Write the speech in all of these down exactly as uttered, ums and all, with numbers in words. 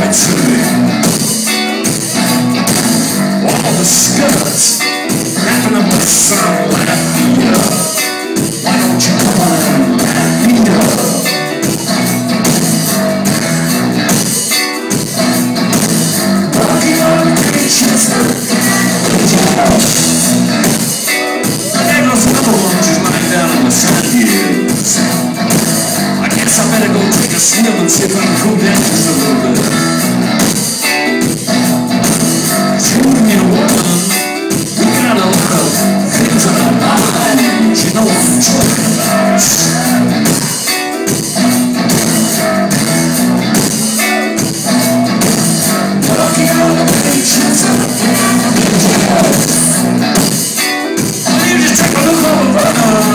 right to me. All the skirts wrapping up the sun, light me up. Why don't you come on, light me up? Walking on the beaches, there goes another one just lying down on the sand hills. I guess I better go take a swim and see if I can cool down just a little bit. You and your woman, we got a lot of things on our minds. You know what I'm talking about. Walking on the beaches of the you just take a look over.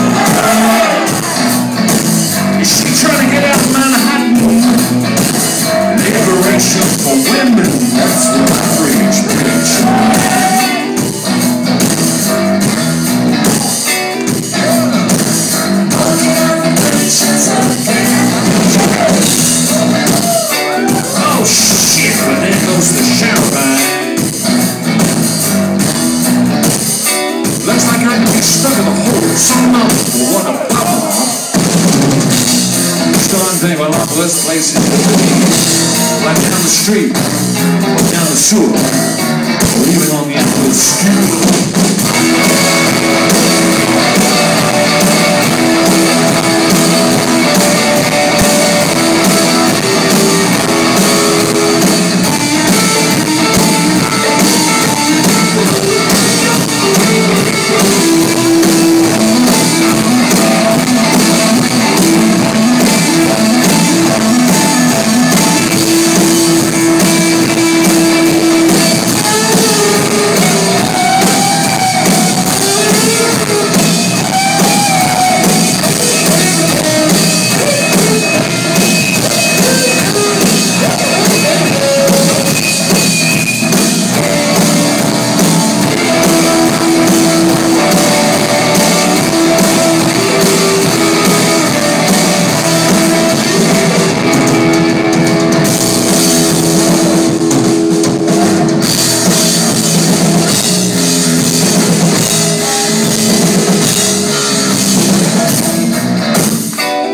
Is she trying to get out of Manhattan? Liberation for women, that's what I preach, preach. Oh shit, but there goes the champagne. Looks like I'm gonna be stuck in a hole. Some mouth will want to pop off. They were off this place right down the street, or down the sewer, or even on the end of the street.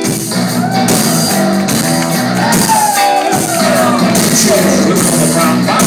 Look on the brown box.